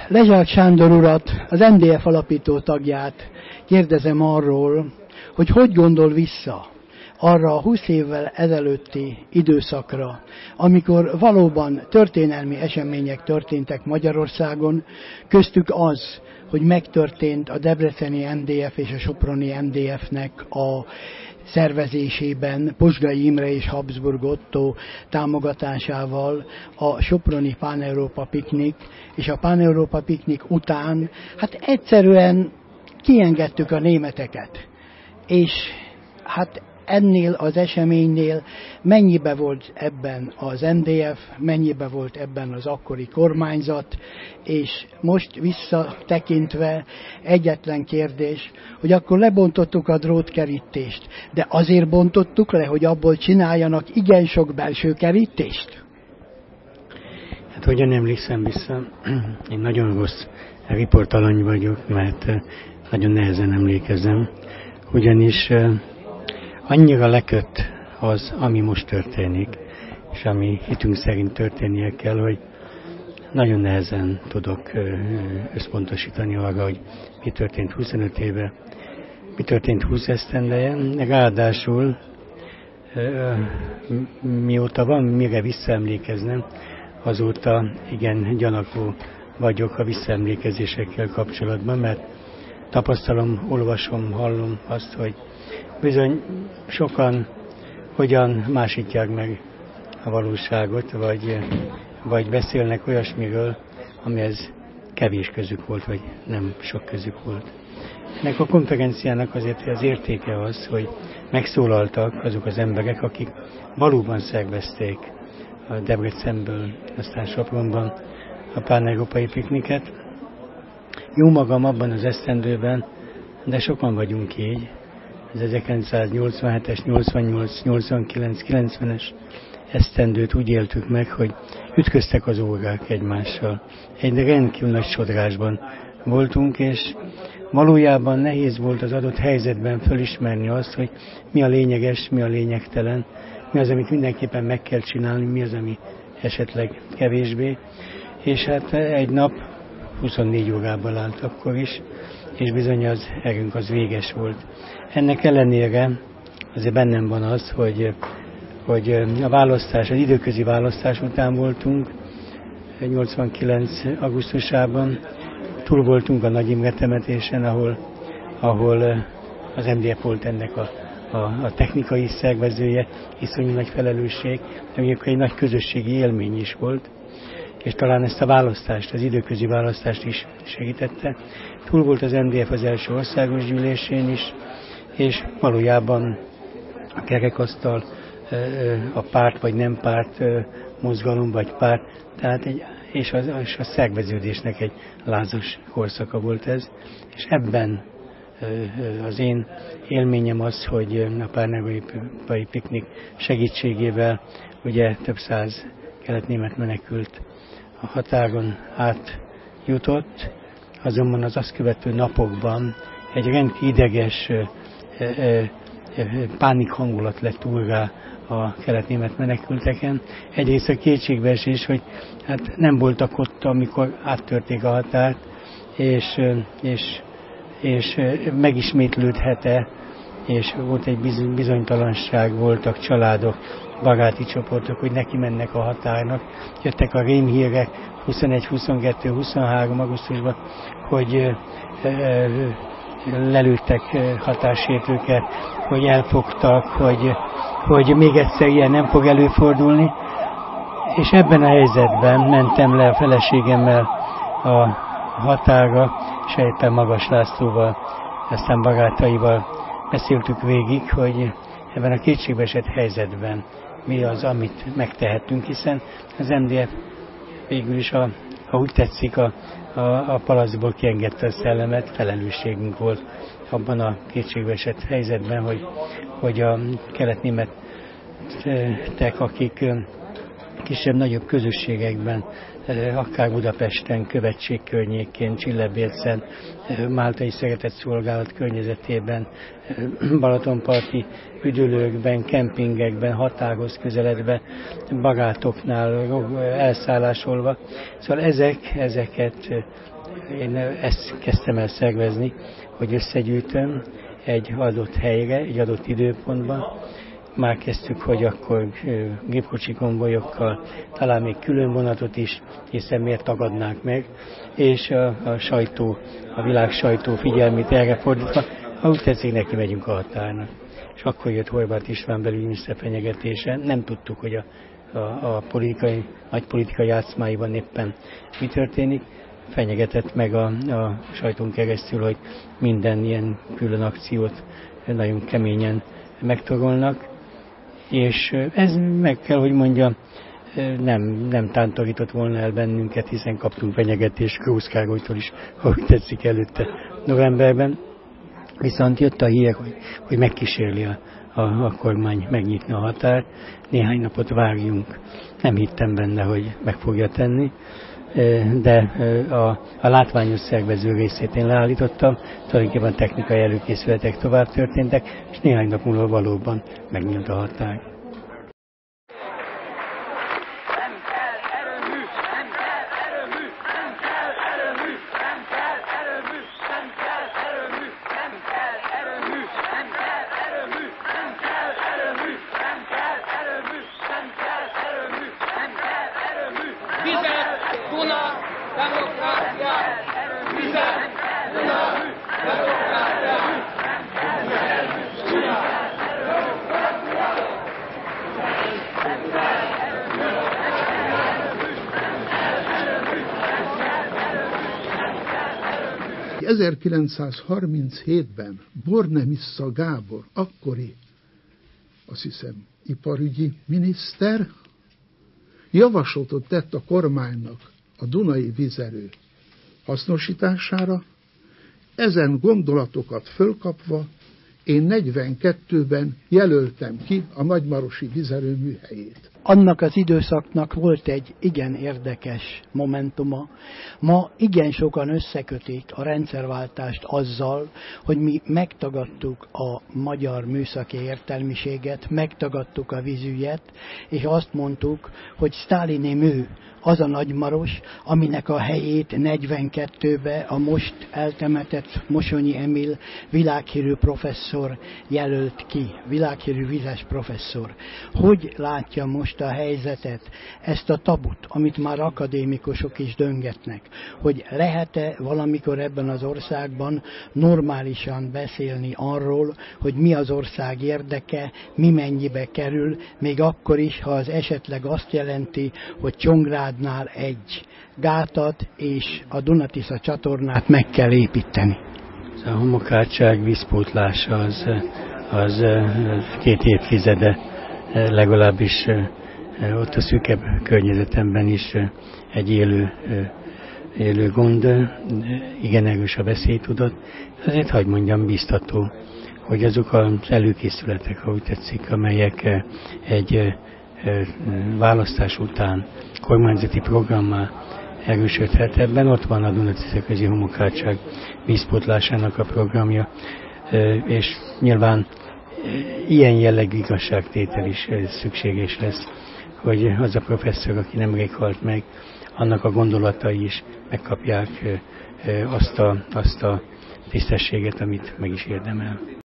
Lezsák Sándor urat, az MDF alapító tagját kérdezem arról, hogy gondol vissza arra a 20 évvel ezelőtti időszakra, amikor valóban történelmi események történtek Magyarországon, köztük az, hogy megtörtént a debreceni MDF és a soproni MDF-nek a szervezésében Pozsgai Imre és Habsburg Otto támogatásával a soproni Pán-Európa piknik, és a Pán-Európa piknik után hát egyszerűen kiengedtük a németeket. És hát ennél az eseménynél mennyibe volt ebben az MDF, mennyibe volt ebben az akkori kormányzat, és most visszatekintve egyetlen kérdés, hogy akkor lebontottuk a drótkerítést, de azért bontottuk le, hogy abból csináljanak igen sok belső kerítést? Hát hogyan emlékszem vissza, én nagyon rossz riportalany vagyok, mert nagyon nehezen emlékezem, ugyanis annyira leköt az, ami most történik, és ami hitünk szerint történnie kell, hogy nagyon nehezen tudok összpontosítani arra, hogy mi történt 25 éve, mi történt 20 esztendeje. Ráadásul mióta van mire visszaemlékeznem, azóta igen gyanakvó vagyok a visszaemlékezésekkel kapcsolatban, mert tapasztalom, olvasom, hallom azt, hogy bizony sokan hogyan másítják meg a valóságot, vagy beszélnek olyasmiről, amihez kevés közük volt, vagy nem sok közük volt. Ennek a konferenciának azért az értéke az, hogy megszólaltak azok az emberek, akik valóban szervezték a Debrecenből, aztán Sopronban a pán-európai pikniket. Jó magam abban az esztendőben, de sokan vagyunk így, az 1987-es, 88, 89, 90-es esztendőt úgy éltük meg, hogy ütköztek az órák egymással. Egy rendkívül nagy sodrásban voltunk, és valójában nehéz volt az adott helyzetben fölismerni azt, hogy mi a lényeges, mi a lényegtelen, mi az, amit mindenképpen meg kell csinálni, mi az, ami esetleg kevésbé. És hát egy nap 24 órában állt akkor is, és bizony az erőnk az véges volt. Ennek ellenére azért bennem van az, hogy a választás, az időközi választás után voltunk, 89. augusztusában, túl voltunk a Nagy Imre temetésen, ahol az MDF volt ennek a technikai szervezője, iszonyú nagy felelősség, de egy nagy közösségi élmény is volt, és talán ezt a választást, az időközi választást is segítette. Túl volt az MDF az első országos gyűlésén is, és valójában a kerekasztal, a párt vagy nem párt mozgalom vagy párt, tehát és a szerveződésnek egy lázas korszaka volt ez, és ebben az én élményem az, hogy a pán-európai piknik segítségével ugye több száz kelet-német menekült a határon átjutott, azonban az azt követő napokban egy rendkívül ideges pánik hangulat lett úrrá a kelet-német menekülteken. Egyrészt a kétségbeesés, hogy hát nem voltak ott, amikor áttörték a határt, és megismétlődhet-e, és volt egy bizonytalanság, voltak családok, baráti csoportok, hogy neki mennek a határnak. Jöttek a rémhírek 21, 22, 23 augusztusban, hogy lelőttek határsértőket, hogy elfogtak, hogy még egyszer ilyen nem fog előfordulni. És ebben a helyzetben mentem le a feleségemmel a határra, és éppen Magas Lászlóval, aztán barátaival beszéltük végig, hogy ebben a kétségbeesett helyzetben mi az, amit megtehetünk, hiszen az MDF végül is, ha úgy tetszik, a palacból kiengedte a szellemet, felelősségünk volt abban a kétségbeesett helyzetben, hogy a kelet-németek, akik kisebb-nagyobb közösségekben, akár Budapesten, Követség környékén, Csillebércen, Máltai Szeretett Szolgálat környezetében, Balatonparti üdülőkben, kempingekben, határhoz közeledve, barátoknál elszállásolva. Szóval ezeket Én ezt kezdtem el szervezni, hogy összegyűjtöm egy adott helyre, egy adott időpontban. Már kezdtük, hogy akkor gépkocsi konvojokkal, talán még külön vonatot is, hiszen miért tagadnánk meg, és a sajtó, a világ sajtó figyelmét erre fordítva, ahogy tetszik, neki megyünk a határnak. És akkor jött Horváth István belügyminiszter fenyegetése, nem tudtuk, hogy a nagy politikai játszmáiban éppen mi történik. Fenyegetett meg a sajtón keresztül, hogy minden ilyen külön akciót nagyon keményen megtorolnak, és ez meg kell, hogy mondjam, nem tántorított volna el bennünket, hiszen kaptunk fenyegetést Krósz Károlytól is, ahogy tetszik, előtte novemberben. Viszont jött a hír, hogy megkísérli a kormány megnyitni a határt, néhány napot várjunk. Nem hittem benne, hogy meg fogja tenni, de a látványos szervező részét én leállítottam, tulajdonképpen technikai előkészületek tovább történtek, és néhány nap múlva valóban megnyílt a határ. ...1937-ben Bornemisza Gábor, akkori, azt hiszem, iparügyi miniszter, javaslatot tett a kormánynak a Dunai vízerő hasznosítására. Ezen gondolatokat fölkapva én 42-ben jelöltem ki a nagymarosi vízerőmű helyét. Annak az időszaknak volt egy igen érdekes momentuma. Ma igen sokan összekötik a rendszerváltást azzal, hogy mi megtagadtuk a magyar műszaki értelmiséget, megtagadtuk a vízügyet, és azt mondtuk, hogy Sztáliné mű az a Nagymaros, aminek a helyét 42-ben a most eltemetett Mosonyi Emil világhírű professzor jelölt ki, világhírű vizes professzor. Hogy látja most a helyzetet, ezt a tabut, amit már akadémikusok is döngetnek, hogy lehet-e valamikor ebben az országban normálisan beszélni arról, hogy mi az ország érdeke, mi mennyibe kerül, még akkor is, ha az esetleg azt jelenti, hogy Csongrádnál egy gátat és a Duna-Tisza csatornát meg kell építeni. A homokátság vízpótlása az 2 évtizede legalábbis ott a szűkebb környezetemben is egy élő gond, igen erős a veszélytudat. Azért hadd mondjam, biztató, hogy azok az előkészületek, ahogy tetszik, amelyek egy választás után kormányzati programmal erősödhet. Ebben ott van a Duna-Tisza-közi homokátság vízpótlásának a programja, és nyilván ilyen jellegű igazságtétel is szükséges lesz, hogy az a professzor, aki nemrég halt meg, annak a gondolatai is megkapják azt a tisztességet, amit meg is érdemel.